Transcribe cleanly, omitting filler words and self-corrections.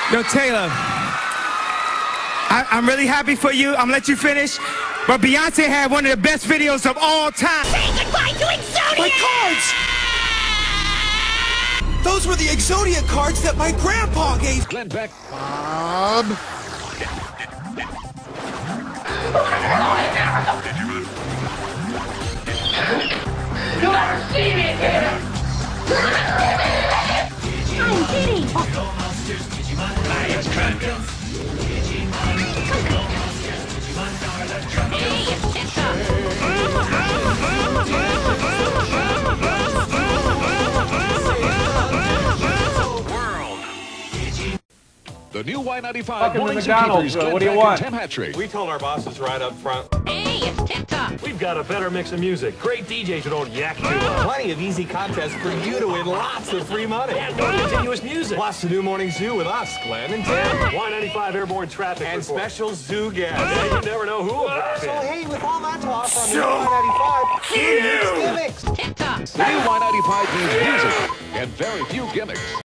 Yo, Taylor, I'm really happy for you. I'm gonna let you finish. But Beyonce had one of the best videos of all time. Say goodbye to Exodia! My cards! Those were the Exodia cards that my grandpa gave. Glenn Beck. Bob. You'll never see me again! I'm kidding! The new Y95 Welcome to Morning McDonald's. Zookeepers. What do you Glenn want? Beck and Tim Hattrick. We told our bosses right up front. Hey, it's Tip Top. We've got a better mix of music. Great DJs who don't yak too much. Plenty of easy contests for you to win lots of free money. And more continuous music. Plus the new morning zoo with us, Glenn and Tim. Y95 airborne traffic and report. Special zoo guests. Yeah, you never know who will drop in. So hey, with all that talk from the Y95, gimmicks. Tip Top. The new Y95 means music and very few gimmicks.